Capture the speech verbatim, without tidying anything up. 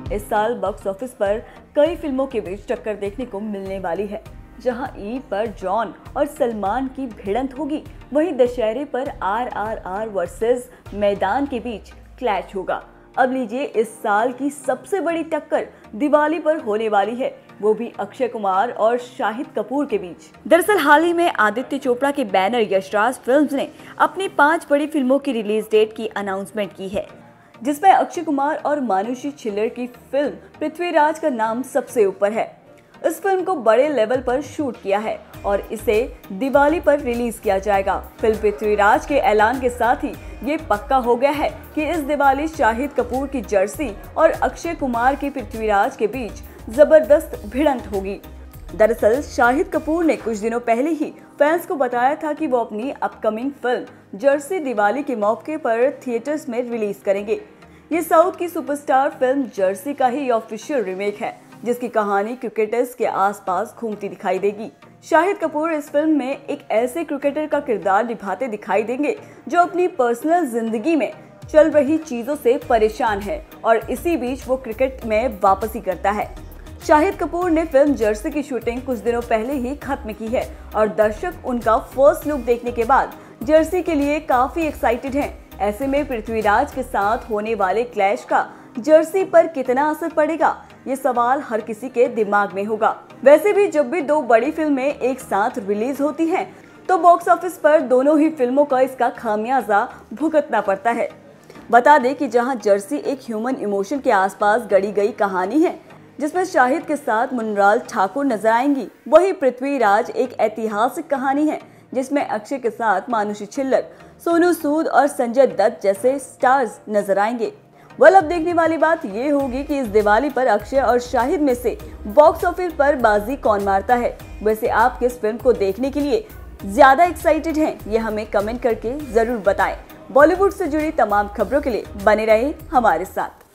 इस साल box office पर कई फिल्मों के बीच टक्कर देखने को मिलने वाली है। जहां ईद पर जॉन और सलमान की भिड़ंत होगी, वहीं दशहरे पर आर आर आर वर्सेस मैदान के बीच क्लैश होगा। अब लीजिए इस साल की सबसे बड़ी टक्कर दिवाली पर होने वाली है, वो भी अक्षय कुमार और शाहिद कपूर के बीच। दरअसल हाल ही में आदित्य चोपड़ा के बैनर यशराज फिल्म्स ने अपनी पांच बड़ी फिल्मों की रिलीज डेट की अनाउंसमेंट की है, जिसमें अक्षय कुमार और मानुषी छिल्लर की फिल्म पृथ्वीराज का नाम सबसे ऊपर है। इस फिल्म को बड़े लेवल पर शूट किया है और इसे दिवाली पर रिलीज किया जाएगा। फिल्म पृथ्वीराज के ऐलान के साथ ही ये पक्का हो गया है कि इस दिवाली शाहिद कपूर की जर्सी और अक्षय कुमार की पृथ्वीराज के बीच जबरदस्त भिड़ंत होगी। दरअसल शाहिद कपूर ने कुछ दिनों पहले ही फैंस को बताया था कि वो अपनी अपकमिंग फिल्म जर्सी दिवाली के मौके पर थिएटर्स में रिलीज करेंगे। ये साउथ की सुपरस्टार फिल्म जर्सी का ही ऑफिशियल रीमेक है, जिसकी कहानी क्रिकेटर्स के आसपास घूमती दिखाई देगी। शाहिद कपूर इस फिल्म में एक ऐसे क्रिकेटर का किरदार निभाते दिखाई देंगे जो अपनी पर्सनल जिंदगी में चल रही चीजों से परेशान है और इसी बीच वो क्रिकेट में वापसी करता है। शाहिद कपूर ने फिल्म जर्सी की शूटिंग कुछ दिनों पहले ही खत्म की है और दर्शक उनका फर्स्ट लुक देखने के बाद जर्सी के लिए काफी एक्साइटेड हैं। ऐसे में पृथ्वीराज के साथ होने वाले क्लैश का जर्सी पर कितना असर पड़ेगा, ये सवाल हर किसी के दिमाग में होगा। वैसे भी जब भी दो बड़ी फिल्में एक साथ रिलीज होती हैं, तो बॉक्स ऑफिस पर दोनों ही फिल्मों का इसका खामियाजा भुगतना पड़ता है। बता दें कि जहां जर्सी एक ह्यूमन इमोशन के आसपास गढ़ी गई कहानी है, जिसमें शाहिद के साथ मुनलाल ठाकुर नजर आएंगी, वही पृथ्वीराज एक ऐतिहासिक कहानी है जिसमें अक्षय के साथ मानुषी छिल्लर, सोनू सूद और संजय दत्त जैसे स्टार्स नजर आएंगे। वह अब देखने वाली बात ये होगी कि इस दिवाली पर अक्षय और शाहिद में से बॉक्स ऑफिस पर बाजी कौन मारता है। वैसे आप किस फिल्म को देखने के लिए ज्यादा एक्साइटेड हैं, ये हमें कमेंट करके जरूर बताएं। बॉलीवुड से जुड़ी तमाम खबरों के लिए बने रहे हमारे साथ।